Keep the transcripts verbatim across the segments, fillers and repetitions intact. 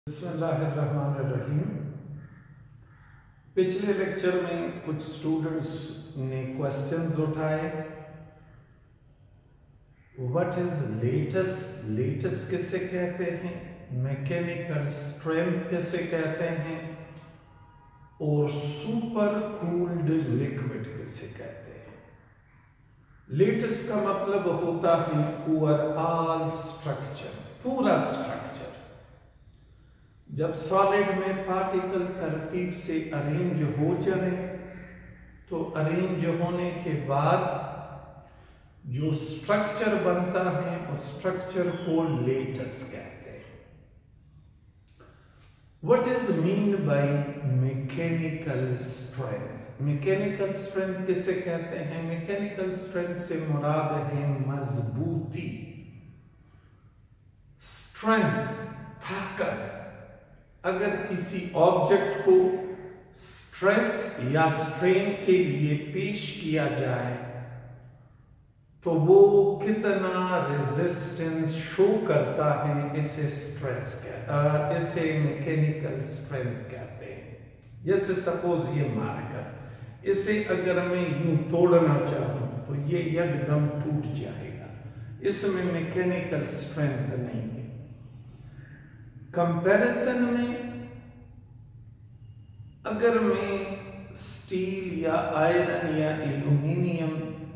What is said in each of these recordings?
बिस्मिल्लाहिर्रहमानिर्रहीम। पिछले लेक्चर में कुछ स्टूडेंट्स ने क्वेश्चंस उठाए। व्हाट इज लेटेस्ट लेटेस्ट किसे कहते हैं, मैकेनिकल स्ट्रेंथ किसे कहते हैं और सुपर कूल्ड लिक्विड किसे कहते हैं। लेटेस्ट का मतलब होता है ओवरऑल स्ट्रक्चर, पूरा स्ट्रक्चर। जब सॉलिड में पार्टिकल तरतीब से अरेंज हो जाए तो अरेंज होने के बाद जो स्ट्रक्चर बनता है उस स्ट्रक्चर को लेटेस्ट कहते हैं। What is mean by mechanical strength. Mechanical strength किसे कहते हैं? मैकेनिकल स्ट्रेंथ से मुराद है मजबूती, स्ट्रेंथ, ताकत। अगर किसी ऑब्जेक्ट को स्ट्रेस या स्ट्रेन के लिए पेश किया जाए तो वो कितना रेजिस्टेंस शो करता है, इसे स्ट्रेस कहते, इसे मैकेनिकल स्ट्रेंथ कहते हैं। जैसे सपोज ये मार्कर, इसे अगर मैं यूं तोड़ना चाहूं तो ये एकदम टूट जाएगा, इसमें मैकेनिकल स्ट्रेंथ नहीं है। कंपैरिजन में अगर मैं स्टील या आयरन या एल्यूमिनियम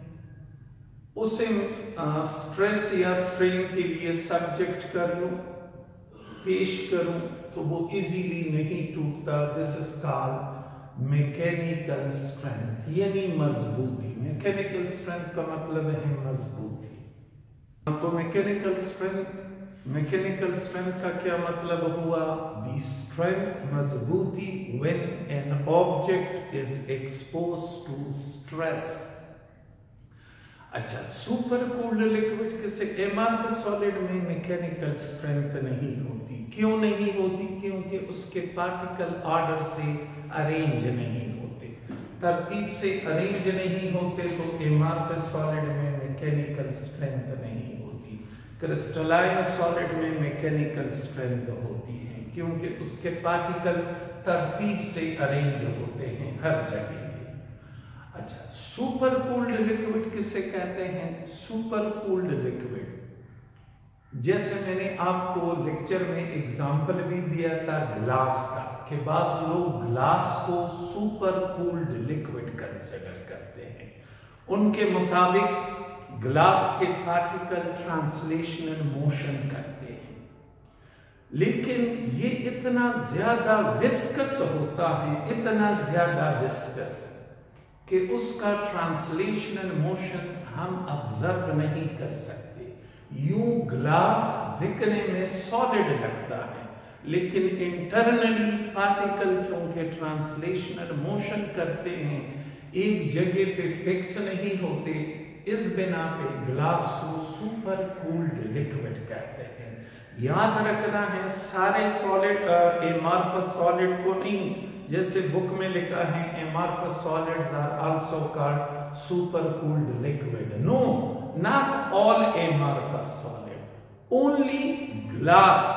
उसे स्ट्रेस या स्ट्रेन के लिए सब्जेक्ट कर लूं, पेश करूं, तो वो इजीली नहीं टूटता। This is called mechanical strength, यानी मजबूती। मैकेनिकल स्ट्रेंथ का मतलब है मजबूती। तो मैकेनिकल स्ट्रेंथ मैकेनिकल स्ट्रेंथ का क्या मतलब हुआ? दी स्ट्रेंथ, मजबूती, when an object is exposed to stress. अच्छा, सुपर कूल्ड लिक्विड किसे? एमआरएफ सॉलिड में मैकेनिकल स्ट्रेंथ नहीं होती। क्यों नहीं होती? क्योंकि उसके पार्टिकल ऑर्डर से अरेंज नहीं होते, तरतीब से अरेंज नहीं होते, तो एमआरएफ सॉलिड में मैकेनिकल स्ट्रेंथ नहीं होती। क्रिस्टलाइन सॉलिड में मैकेनिकल स्ट्रेंथ होती है क्योंकि उसके पार्टिकल तरतीब से अरेंज होते हैं हर जगह पे। अच्छा, सुपर कूल्ड लिक्विड किसे कहते हैं? सुपर कूल्ड लिक्विड, जैसे मैंने आपको लेक्चर में एग्जांपल भी दिया था ग्लास का, कि बाज़ लोग ग्लास को सुपर कूल्ड लिक्विड कंसिडर करते हैं। उनके मुताबिक ग्लास के पार्टिकल ट्रांसलेशनल मोशन करते हैं, लेकिन ये इतना ज्यादा विस्कस होता है, इतना ज्यादा विस्कस कि उसका ट्रांसलेशनल मोशन हम ऑब्जर्व नहीं कर सकते। यूं ग्लास दिखने में सॉलिड लगता है, लेकिन इंटरनली पार्टिकल चूंकि ट्रांसलेशनल मोशन करते हैं, एक जगह पे फिक्स नहीं होते, इस बिना पे ग्लास को सुपर कूल्ड लिक्विड कहते हैं। याद रखना है, सारे सॉलिड एमॉर्फस सॉलिड को नहीं, जैसे बुक में लिखा है amorphous solids are also called super cooled liquid. No, not all amorphous solid, only glass,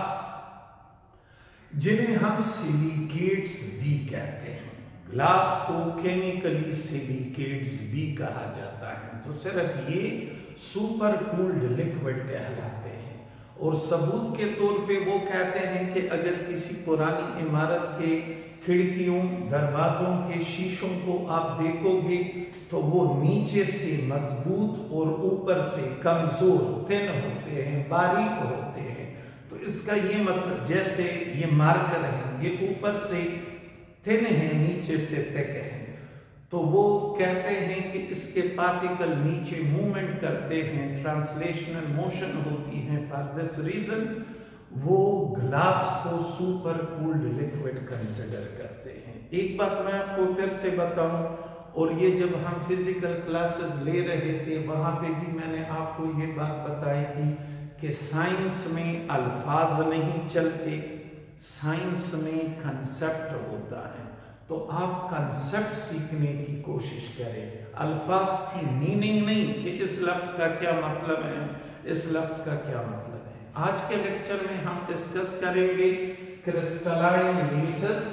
जिन्हें हम सिलिकेट्स भी कहते हैं। ग्लास को केमिकली सिलिकेट्स भी कहा जाता है। तो सिर्फ ये सुपर कूल्ड लिक्विड कहलाते हैं। और सबूत के तौर पे वो कहते हैं कि अगर किसी पुरानी इमारत के खिड़कियों, दरवाजों के शीशों को आप देखोगे तो वो नीचे से मजबूत और ऊपर से कमजोर, थिन होते हैं, बारीक होते हैं। तो इसका ये मतलब, जैसे ये मार्कर है, ये ऊपर से थिन है, नीचे से थिक है, तो वो कहते हैं कि इसके पार्टिकल नीचे मूवमेंट करते हैं, ट्रांसलेशनल मोशन होती है। फॉर दिस रीजन वो ग्लास को सुपर कूल्ड लिक्विड कंसिडर करते हैं। एक बात मैं आपको फिर से बताऊं, और ये जब हम फिजिकल क्लासेस ले रहे थे वहां पे भी मैंने आपको ये बात बताई थी कि साइंस में अल्फाज नहीं चलते, साइंस में कंसेप्ट होता है। तो आप कंसेप्ट सीखने की कोशिश करें, अल्फाज की मीनिंग नहीं कि इस लफ्ज का क्या मतलब है, इस लफ्ज का क्या मतलब है। आज के लेक्चर में हम डिस्कस करेंगे crystalline lattice,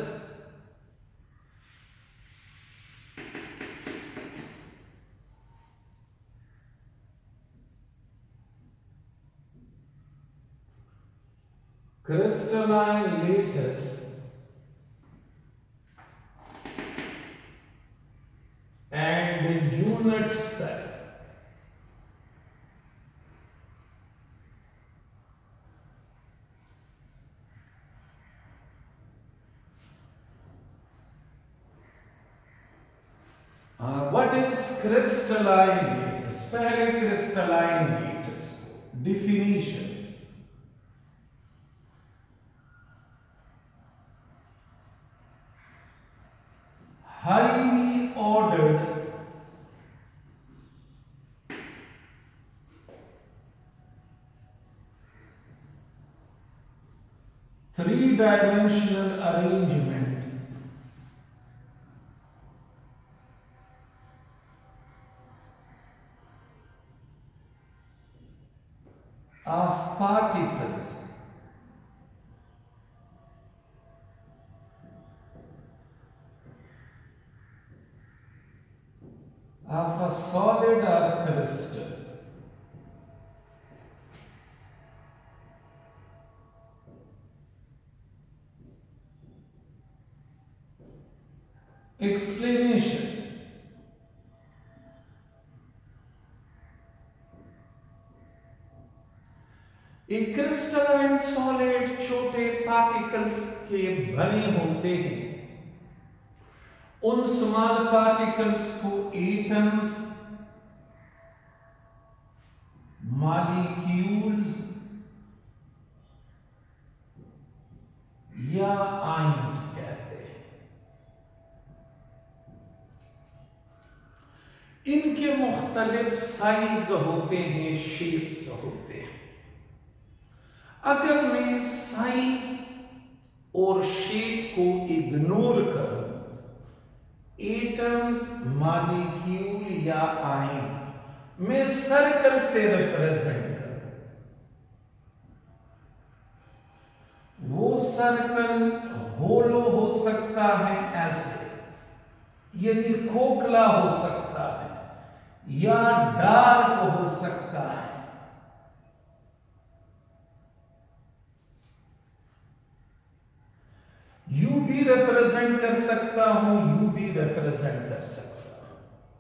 crystalline lattice and unit cell. Uh, what is crystalline lattice? पहले crystalline lattice को definition. Highly ordered three-dimensional arrangement of particles of a solid or crystal explanation. एक क्रिस्टलाइन सॉलिड छोटे particles के बने होते हैं। उन स्मॉल पार्टिकल्स को एटम्स, मॉलिक्यूल्स या आयंस कहते हैं। इनके मुख्तलिफ साइज होते हैं, शेप्स होते हैं। अगर मैं साइज और शेप को इग्नोर करूं, एटम्स, मॉलिक्यूल या आयन मैं सर्कल से रिप्रेजेंट करूं, वो सर्कल होलो हो सकता है ऐसे, यानी खोखला हो सकता है या डार्क हो सकता है। यू भी रिप्रेजेंट कर सकता हूं, यू भी रिप्रेजेंट कर सकता हूं।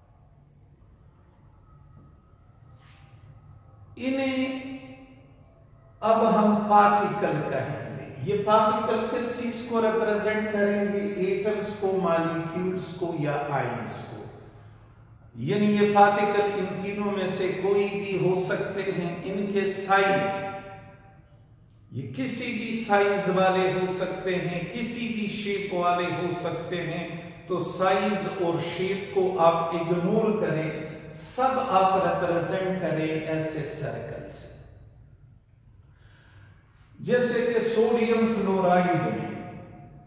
इन्हें अब हम पार्टिकल कहेंगे। ये पार्टिकल किस चीज को रिप्रेजेंट करेंगे? एटम्स को, मॉलिक्यूल्स को या आयंस को। यानी ये पार्टिकल इन तीनों में से कोई भी हो सकते हैं। इनके साइज, ये किसी भी साइज वाले हो सकते हैं, किसी भी शेप वाले हो सकते हैं। तो साइज और शेप को आप इग्नोर करें, सब आप रिप्रेजेंट करें ऐसे सर्कल से। जैसे कि सोडियम क्लोराइड में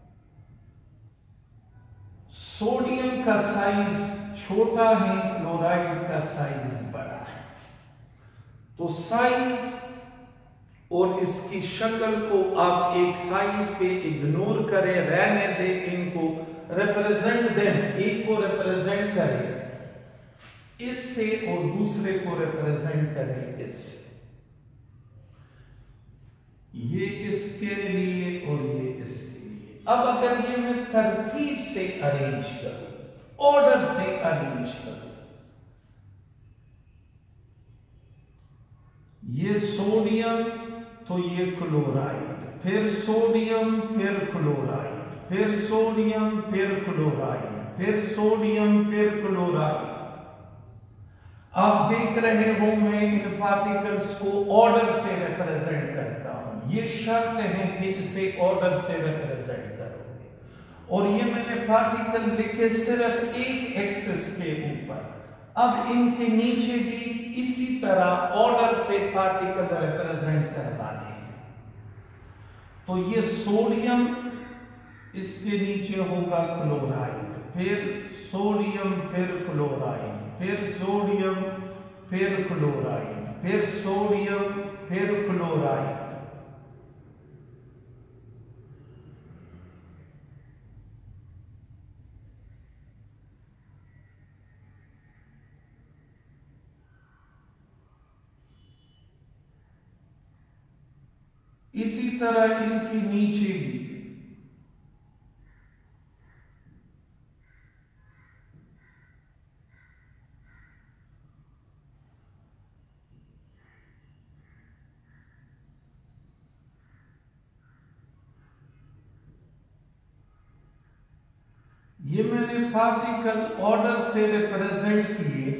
सोडियम का साइज छोटा है, क्लोराइड का साइज बड़ा है। तो साइज और इसकी शक्ल को आप एक साइड पे इग्नोर करें, रहने दें, इनको रिप्रेजेंट दें। एक को रिप्रेजेंट करें इससे और दूसरे को रिप्रेजेंट करें इससे। ये इसके लिए और ये इसके लिए। अब अगर ये मैं तरतीब से अरेंज करूं, ऑर्डर से अरेंज करूं, ये सोडियम तो ये क्लोराइड, फिर सोडियम, फिर क्लोराइड, फिर सोडियम, फिर क्लोराइड, फिर सोडियम, फिर क्लोराइड। आप देख रहे हो मैं इन पार्टिकल्स को ऑर्डर से रिप्रेजेंट करता हूं। ये शर्त है कि इसे ऑर्डर से रिप्रेजेंट करोगे। और ये मैंने पार्टिकल लिखे सिर्फ एक एक्सिस के ऊपर। अब इनके नीचे भी इसी तरह ऑर्डर से पार्टिकल रिप्रेजेंट करवाने हैं। तो ये सोडियम, इसके नीचे होगा क्लोराइड, फिर सोडियम, फिर क्लोराइड, फिर सोडियम, फिर क्लोराइड, फिर सोडियम, फिर क्लोराइड। इसी तरह इनके नीचे भी ये मैंने पार्टिकल ऑर्डर से रिप्रेजेंट किए,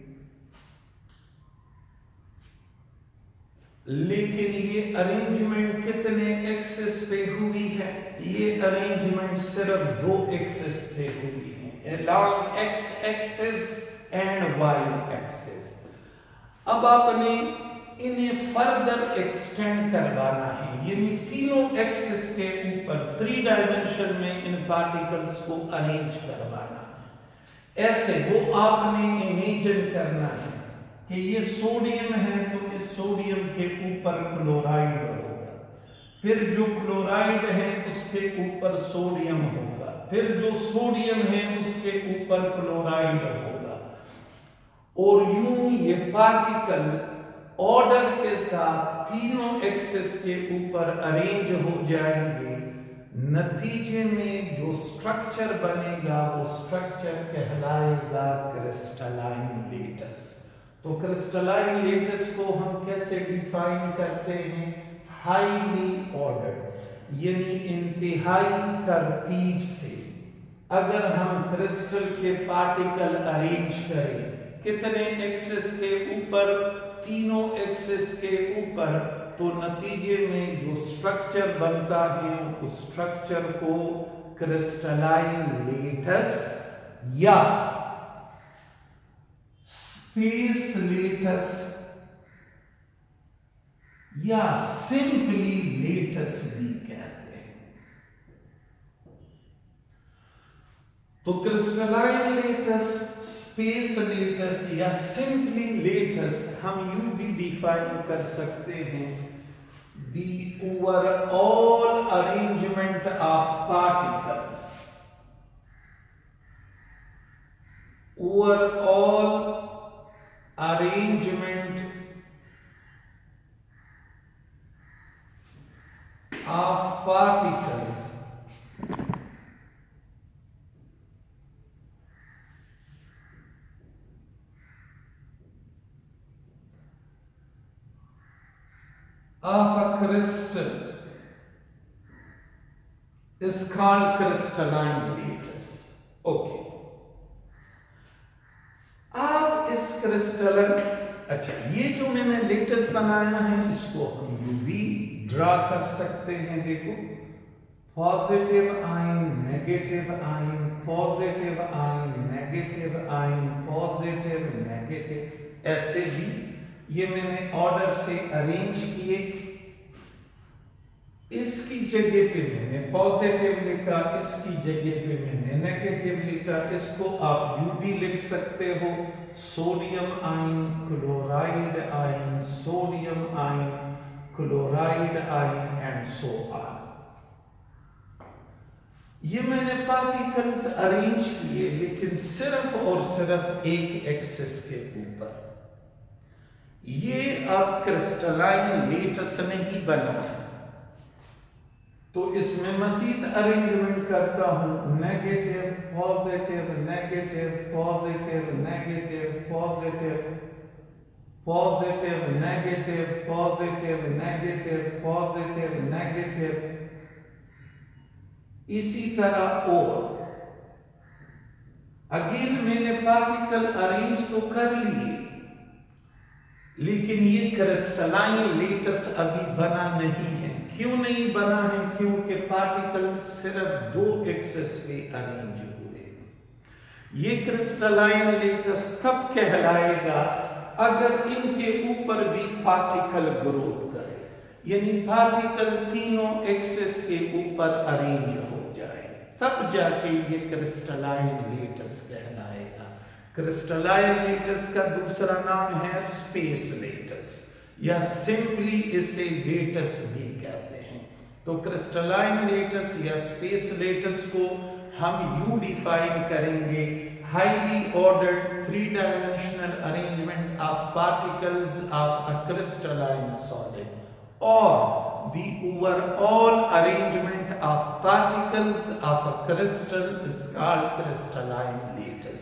लेकिन ये अरेंजमेंट कितने एक्सिस पे हुई है? ये अरेंजमेंट सिर्फ दो एक्सिस पे हुई है, along x axis and y axis. अब आपने इन्हें फर्दर एक्सटेंड करवाना है, यानी तीनों एक्सिस के ऊपर थ्री डायमेंशन में इन पार्टिकल्स को अरेंज करवाना है। ऐसे वो आपने इमेजिन करना है कि ये सोडियम है, तो इस सोडियम के ऊपर क्लोराइड होगा, फिर जो क्लोराइड है उसके ऊपर सोडियम होगा, फिर जो सोडियम है उसके ऊपर क्लोराइड होगा, और यूं ये पार्टिकल ऑर्डर के साथ तीनों एक्सिस के ऊपर अरेंज हो जाएंगे। नतीजे में जो स्ट्रक्चर बनेगा वो स्ट्रक्चर कहलाएगा क्रिस्टलाइन लेटस। तो क्रिस्टलाइन लेटस को हम कैसे डिफाइन करते हैं? हाईली ऑर्डर्ड, यानी इंतहाई तरतीब से अगर हम क्रिस्टल के पार्टिकल अरेंज करें, कितने एक्सिस के ऊपर? तीनों एक्सिस के ऊपर, तो नतीजे में जो स्ट्रक्चर बनता है उस स्ट्रक्चर को क्रिस्टलाइन लेटस या स्पेस लेटस या सिंपली लेटस भी कहते हैं। तो क्रिस्टलाइन लेटस, स्पेस लेटस या सिंपली लेटस हम यूं भी डिफाइन कर सकते हैं, the overall arrangement of particles, overall arrangement of particles of a crystal is called crystalline lattice. Okay. आप इस क्रिस्टलन, अच्छा ये जो मैंने लेटस बनाया है इसको हम यूवी ड्रा कर सकते हैं। देखो, positive ion, negative ion, positive ion, negative ion, positive, negative, ऐसे भी ये मैंने ऑर्डर से अरेंज किए। इसकी जगह पे मैंने पॉजिटिव लिखा, इसकी जगह पे मैंने नेगेटिव लिखा। इसको आप यू भी लिख सकते हो, sodium ion, chloride ion, sodium ion, chloride ion and so on. ये मैंने पार्टिकल्स अरेंज किए, लेकिन सिर्फ और सिर्फ एक एक्सिस के ऊपर। ये अब क्रिस्टलाइन लेटस नहीं बना है, तो इसमें मजीद अरेंजमेंट करता हूं, negative, positive, negative, positive, negative, positive, positive, negative, positive, negative, positive, negative, इसी तरह और। अगेन मैंने पार्टिकल अरेंज तो कर लिए, लेकिन ये क्रिस्टलाइन लेटस अभी बना नहीं है। क्यों नहीं बना है? क्योंकि पार्टिकल सिर्फ दो एक्सिस पे अरेंज हुए। ये क्रिस्टलाइन लेटस तब कहलाएगा अगर इनके ऊपर भी पार्टिकल ग्रोथ करे, यानी पार्टिकल तीनों एक्सिस के ऊपर अरेंज हो जाए, तब जाके ये क्रिस्टलाइन लेटस कहलाएगा। क्रिस्टलाइन लेटस का दूसरा नाम है स्पेस लेटस, या सिंपली इसे लेटस भी कहते हैं। तो क्रिस्टलाइन लेटस या स्पेस लेटस को हम यूं डिफाइन करेंगे, highly ordered three dimensional arrangement of particles of a crystalline solid, और the overall arrangement of particles of a crystal is called crystalline lattice.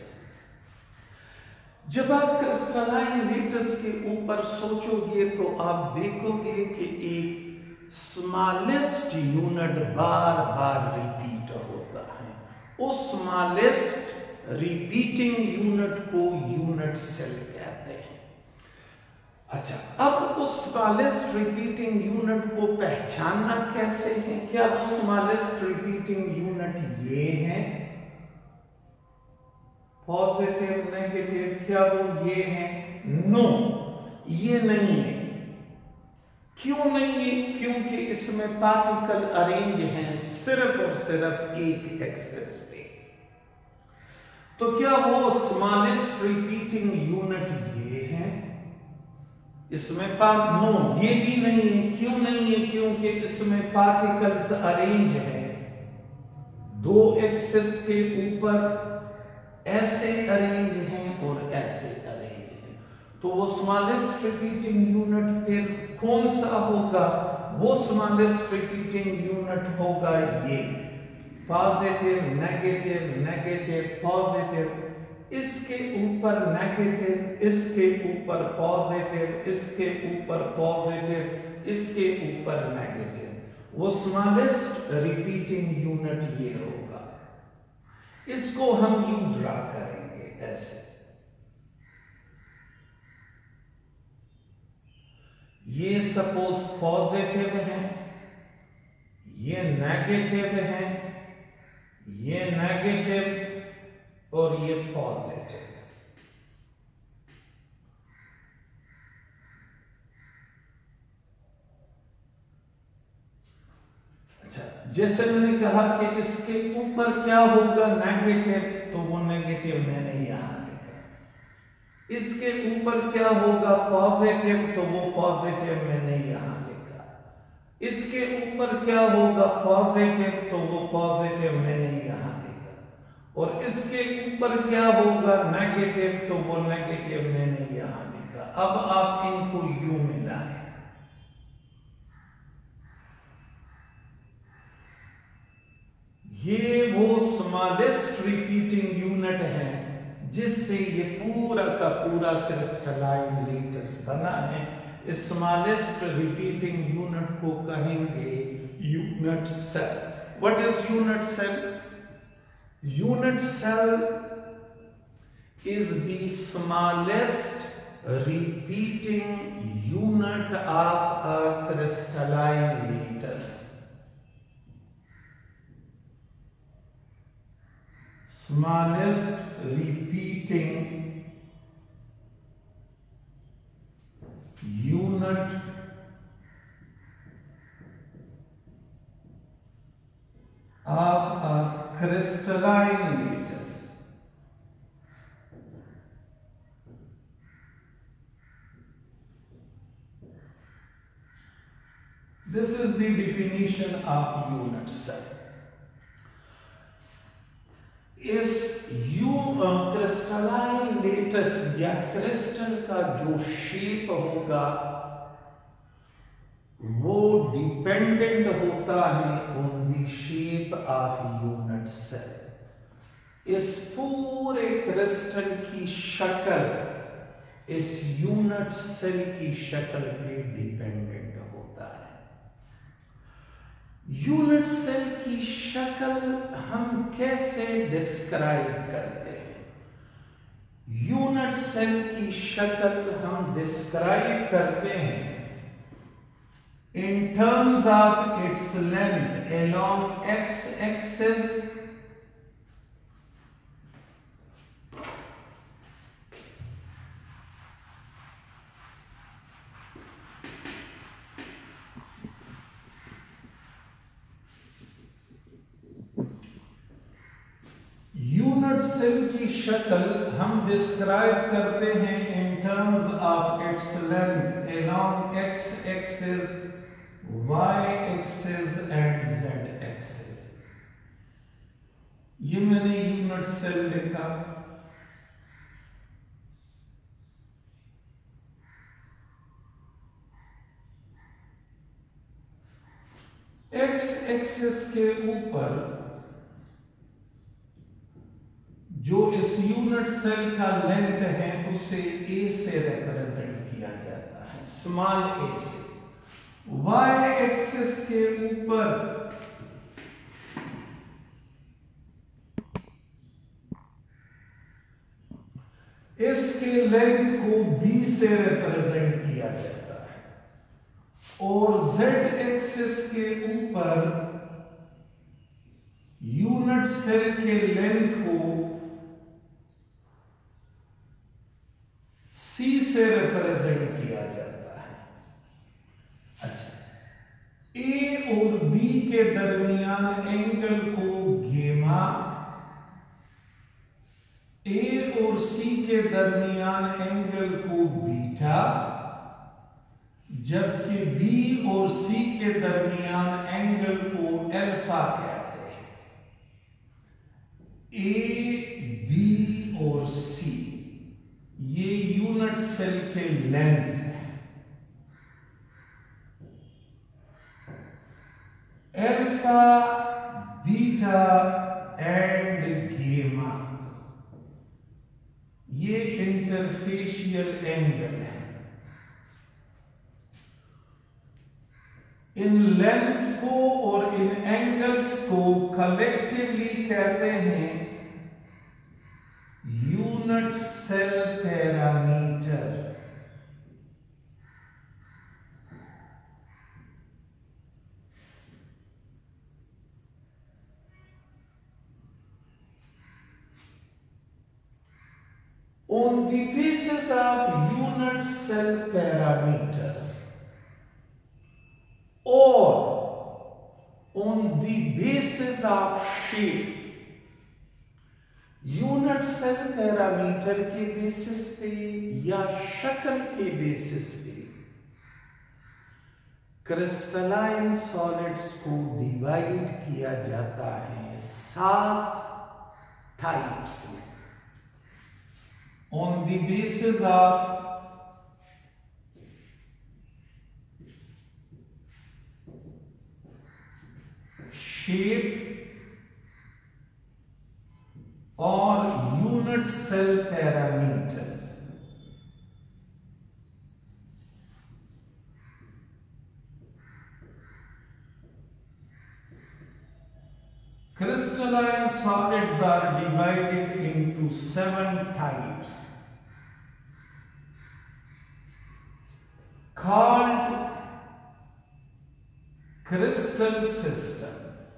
जब आप क्रिस्टलाइन लेटिस के ऊपर सोचोगे तो आप देखोगे कि एक स्मॉलेस्ट यूनिट बार बार रिपीट होता है। उस स्मॉलेस्ट रिपीटिंग यूनिट को यूनिट सेल कहते हैं। अच्छा, अब उस स्मॉलेस्ट रिपीटिंग यूनिट को पहचानना कैसे है? क्या वो स्मॉलेस्ट रिपीटिंग यूनिट ये है, पॉजिटिव नेगेटिव, क्या वो ये है? नो, ये नहीं है। क्यों नहीं है? क्योंकि इसमें पार्टिकल अरेंज हैं सिर्फ और सिर्फ एक एक्सेस पे। तो क्या वो स्मॉलेस्ट रिपीटिंग यूनिट ये है? इसमें पार्ट नो, ये भी नहीं है। क्यों नहीं है? क्योंकि इसमें पार्टिकल्स अरेंज हैं दो एक्सेस के ऊपर, ऐसे अरेंज हैं और ऐसे अरेंज हैं। तो वो स्मॉलेस्ट रिपीटिंग यूनिट फिर कौन सा होगा? वो स्मॉलेस्ट रिपीटिंग यूनिट होगा ये, पॉजिटिव नेगेटिव नेगेटिव पॉजिटिव, इसके ऊपर नेगेटिव, इसके ऊपर पॉजिटिव, इसके ऊपर पॉजिटिव, इसके ऊपर नेगेटिव। वो स्मॉलेस्ट रिपीटिंग यूनिट ये होगा। इसको हम यू ड्रा करेंगे ऐसे। ये सपोज पॉजिटिव है, ये नेगेटिव है, ये नेगेटिव और ये पॉजिटिव। जैसे मैंने कहा कि इसके ऊपर क्या होगा? नेगेटिव, तो वो नेगेटिव मैंने यहां लिखा। इसके ऊपर क्या होगा? पॉजिटिव, तो वो पॉजिटिव मैंने यहां लिखा। इसके ऊपर क्या होगा? पॉजिटिव, तो वो पॉजिटिव मैंने यहां लिखा। और इसके ऊपर क्या होगा? नेगेटिव, तो वो नेगेटिव मैंने यहां लिखा। अब आप इनको यू मिलाएं। ये वो स्मॉलेस्ट रिपीटिंग यूनिट है जिससे ये पूरा का पूरा क्रिस्टलाइन लेटिस बना है। इस स्मॉलेस्ट रिपीटिंग यूनिट को कहेंगे unit cell. What is unit cell? Unit cell is the smallest repeating unit of a crystalline lattice. Smallest repeating unit of a crystalline lattice. This is the definition of unit cell. इस यू crystalline lattice या crystal का जो shape होगा वो dependent होता है on the shape of unit cell. इस पूरे क्रिस्टल की शक्ल इस यूनिट सेल की शक्ल पे डिपेंडेंट होता है। यूनिट सेल की शक्ल हम कैसे डिस्क्राइब करते हैं? यूनिट सेल की शक्ल हम डिस्क्राइब करते हैं in terms of its length along x-axis unit cell की शक्ल हम डिस्क्राइब करते हैं in terms of its length along x axis, y axis and z axis. ये मैंने यूनिट सेल लिखा। एक्सिस के ऊपर जो इस यूनिट सेल का लेंथ है उसे ए से रिप्रेजेंट किया जाता है, स्मॉल ए से। वाई एक्सिस के ऊपर इसके लेंथ को बी से रिप्रेजेंट किया जाता है और जेड एक्सिस के ऊपर यूनिट सेल के लेंथ को सी से रिप्रेजेंट किया जाता है। अच्छा, ए और बी के दरमियान एंगल को गेमा, ए और सी के दरमियान एंगल को बीटा, जबकि बी और सी के दरमियान एंगल को अल्फा कहते हैं। ए, बी और सी ये यूनिट सेल के लेंथ हैं। अल्फा, बीटा एंड गेमा ये इंटरफेशियल एंगल है। इन लेंस को और इन एंगल्स को कलेक्टिवली कहते हैं unit cell parameter. On the basis of unit cell parameters or on the basis of shape, unit cell parameter के बेसिस पे या शक्ल के बेसिस पे क्रिस्टलाइन सॉलिड्स को डिवाइड किया जाता है सात टाइप्स में। On the basis of shape or unit cell parameters, crystalline solids are divided into seven types called crystal system.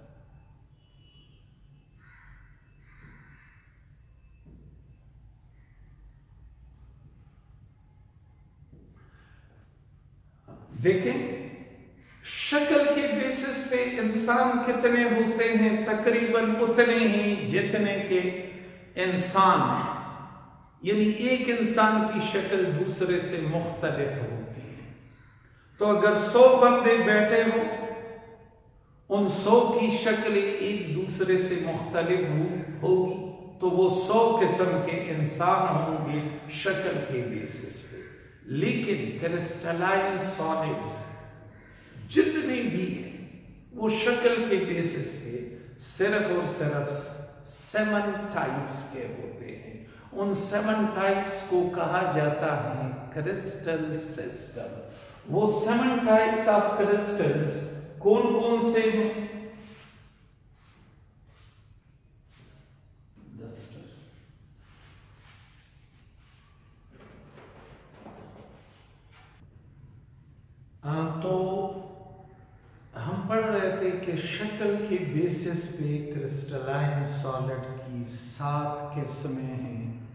देखें, शक्ल के बेसिस पे इंसान कितने होते हैं? तकरीबन उतने ही जितने के इंसान हैं। यानी एक इंसान की शक्ल दूसरे से मुख्तलिफ होती है। तो अगर सौ बंदे बैठे हो, उन सौ की शक्लें एक दूसरे से मुख्तलिफ होगी, तो वो सौ किस्म के इंसान होंगे शक्ल के बेसिस पे। लेकिन क्रिस्टलाइन सॉलिड्स जितने भी हैं वो शक्ल के बेसिस पे सिर्फ और सिर्फ सेवन टाइप्स के होते हैं। उन सेवन टाइप्स को कहा जाता है क्रिस्टल सिस्टम। वो सेवन टाइप्स ऑफ क्रिस्टल्स कौन कौन से हैं? तो हम पढ़ रहे थे कि शक्ल के बेसिस पे क्रिस्टलाइन सॉलिड की सात किस्में हैं,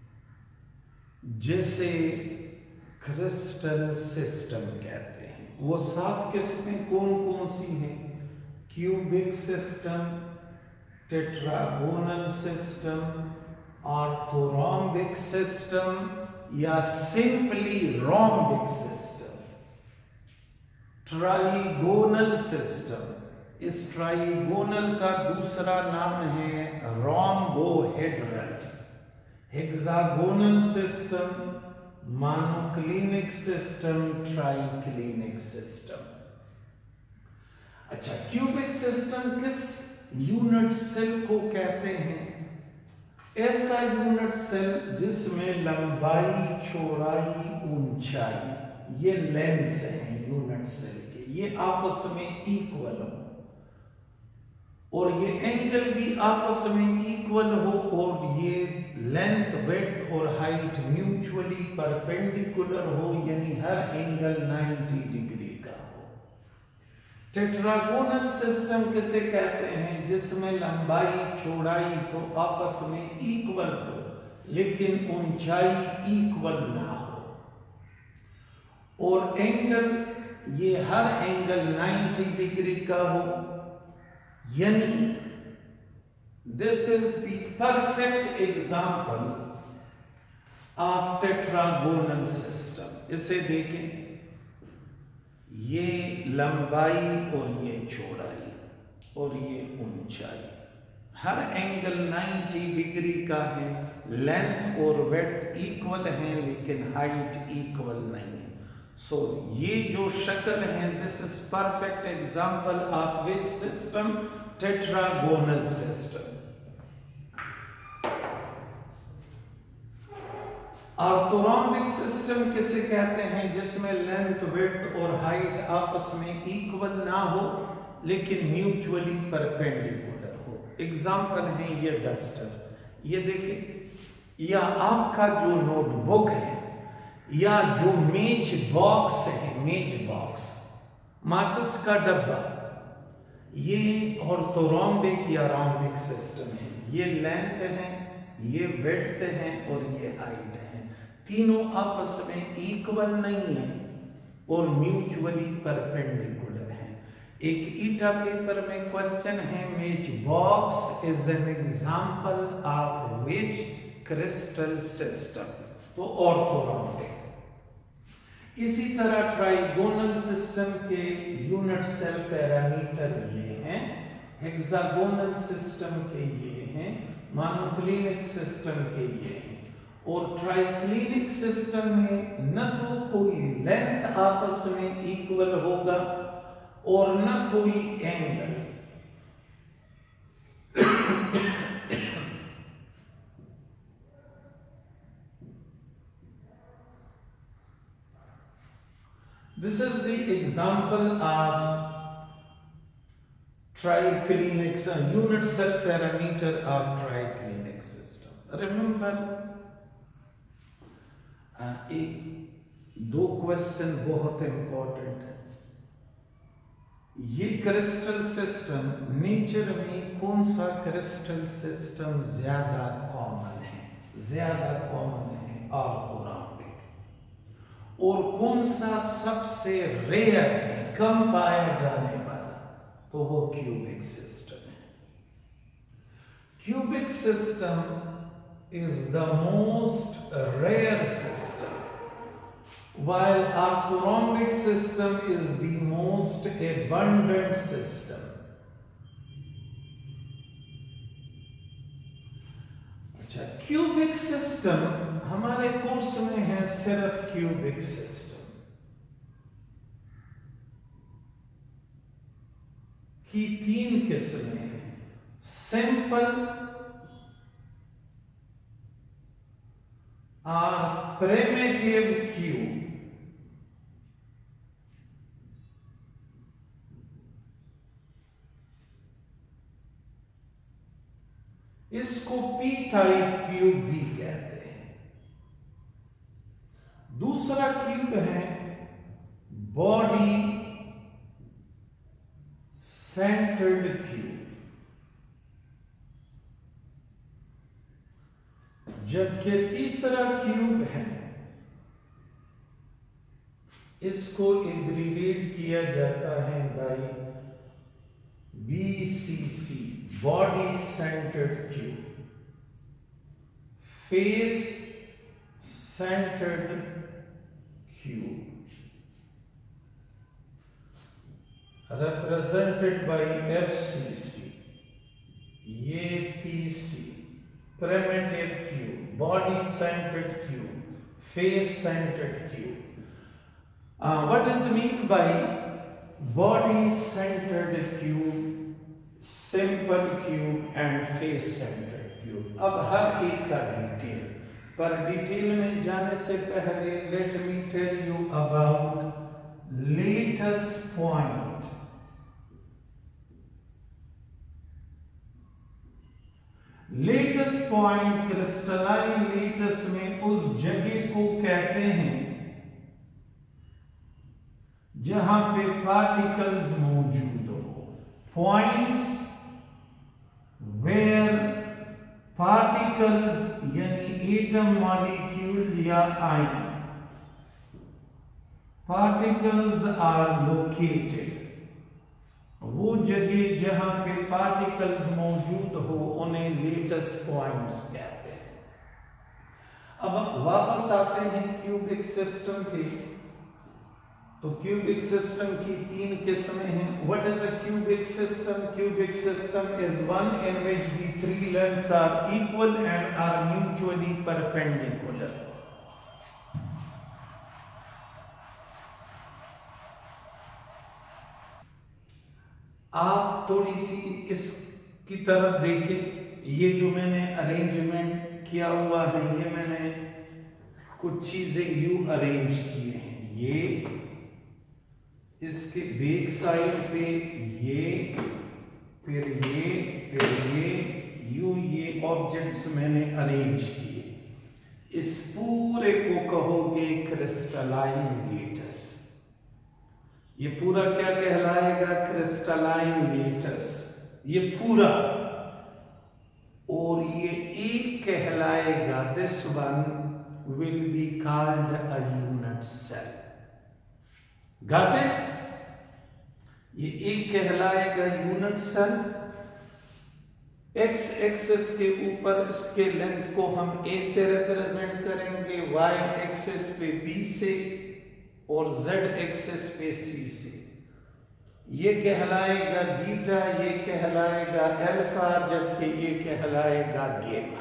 जिसे क्रिस्टल सिस्टम कहते हैं। वो सात किस्में कौन कौन सी हैं? Cubic system, tetragonal system, orthorhombic system या simply rhombic system, trigonal system. इस ट्राइगोनल का दूसरा नाम है rhombohedral. Hexagonal system, monoclinic system, triclinic system. अच्छा, क्यूबिक सिस्टम किस यूनिट सेल को कहते हैं? ऐसा यूनिट सेल जिसमें लंबाई, चौड़ाई, ऊंचाई, ये लेंस हैं यूनिट सेल के, ये आपस में इक्वल हो और ये एंगल भी आपस में इक्वल हो और ये लेंथ, विड्थ और हाइट म्यूचुअली परपेंडिकुलर हो, यानी हर एंगल नब्बे डिग्री का हो। टेट्रागोनल सिस्टम किसे कहते हैं? जिसमें लंबाई, चौड़ाई तो आपस में इक्वल हो लेकिन ऊंचाई इक्वल ना हो और एंगल, ये हर एंगल नब्बे डिग्री का हो, यानी this is the perfect example of tetragonal system. इसे देखें, ये लंबाई और ये चौड़ाई और ये ऊंचाई, हर एंगल नब्बे डिग्री का है, लेंथ और विड्थ इक्वल है लेकिन हाइट इक्वल नहीं है। सो so, ये जो शक्ल है, this is perfect example of which system? Tetragonal system. Orthorhombic system किसे कहते हैं? जिसमें लेंथ, विड्थ और हाइट आपस में इक्वल ना हो लेकिन म्यूचुअली परपेंडिकुलर हो। एग्जांपल है ये डस्टर, ये देखिए, या आपका जो नोटबुक है या जो मेज बॉक्स है, मेज बॉक्स, माचिस का डब्बा, ये ऑर्थोरोम्बिक या रोम्बिक सिस्टम है। ये लेंथ है, ये विड्थ है और ये हाइट है, तीनों आपस में इक्वल नहीं है और म्यूचुअली परपेंडिकुलर है। एक ईटा पेपर में क्वेश्चन है, matchbox is an example of which crystal system? तो ऑर्थोरोम्बिक। इसी तरह ट्राइगोनल सिस्टम के यूनिट सेल पैरामीटर ये हैं, हेक्सागोनल सिस्टम के ये हैं, मोनोक्लिनिक सिस्टम के ये हैं और ट्राइक्लिनिक सिस्टम में न तो कोई लेंथ आपस में इक्वल होगा और न कोई angle. This is the example of triclinic uh, unit cell parameter of triclinic system. Remember, uh, एक दो क्वेश्चन बहुत इंपॉर्टेंट है। ये क्रिस्टल सिस्टम, नेचर में कौन सा क्रिस्टल सिस्टम ज्यादा कॉमन है? ज्यादा कॉमन है ऑर्थोरोम्बिक। और कौन सा सबसे रेयर है, कम पाया जाने वाला? तो वो क्यूबिक सिस्टम है। Cubic system is the most rare system, while orthorhombic system is the most abundant system. अच्छा, क्यूबिक सिस्टम हमारे कोर्स में है सिर्फ क्यूबिक सिस्टम की तीन किस्में हैं, सिंपल और प्रिमिटिव क्यूब। इसको पी टाइप क्यूब भी कहते हैं। दूसरा क्यूब है बॉडी सेंटर्ड क्यूब, जबकि तीसरा क्यूब है, इसको एब्रीवेट किया जाता है by B C C, body centred cube, face centred cube, represented by F C C, ये P C, primitive cube, body centered cube, face centered cube. Uh, what is meant by body centred cube, simple cube and face centred cube. अब हर एक का detail, पर detail में जाने से पहले let me tell you about lattice point. Lattice point crystalline lattice में उस जगह को कहते हैं जहां पे पार्टिकल्स मौजूद हो। पॉइंट्स वेयर पार्टिकल्स यानी एटम, मॉलिक्यूल या आयन, पार्टिकल्स आर लोकेटेड। वो जगह जहां पे पार्टिकल्स मौजूद हो उन्हें लेटेस्ट पॉइंट्स कहते हैं। अब वापस आते हैं क्यूबिक सिस्टम पे। तो क्यूबिक सिस्टम की तीन किस्में हैं। What is a cubic system? Cubic system is one in which the three lengths are equal and are mutually perpendicular. आप थोड़ी सी इसकी तरफ देखें। ये जो मैंने अरेंजमेंट किया हुआ है, ये मैंने कुछ चीजें यू अरेंज किए हैं। ये इसके बैक साइड पे ये, फिर ये, फिर ये, यू ये ऑब्जेक्ट्स मैंने अरेंज किए। इस पूरे को कहोगे क्रिस्टलाइन लेटस। ये पूरा क्या कहलाएगा? क्रिस्टलाइन लेटस, ये पूरा। और ये एक कहलाएगा, this one will be called a unit cell. Got it? ये एक कहलाएगा यूनिट सेल। एक्स एक्सिस के ऊपर इसके लेंथ को हम ए से रिप्रेजेंट करेंगे, वाई एक्सिस पे बी से, और z एक्सिस पे c से। ये कहलाएगा बीटा, ये कहलाएगा अल्फा, जबकि ये कहलाएगा गेमा।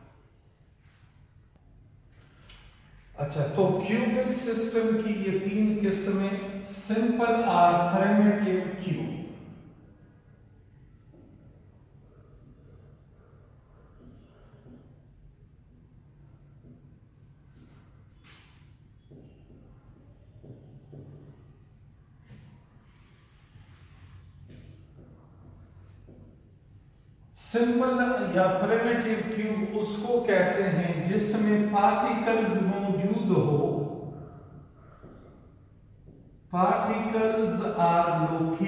अच्छा, तो क्यूबिक सिस्टम की ये तीन किस्में, सिंपल और प्रिमिटिव क्यूब। सिंपल या प्रिमिटिव क्यूब उसको कहते हैं जिसमें पार्टिकल्स मौजूद हो, पार्टिकल्स आर लोकेटेड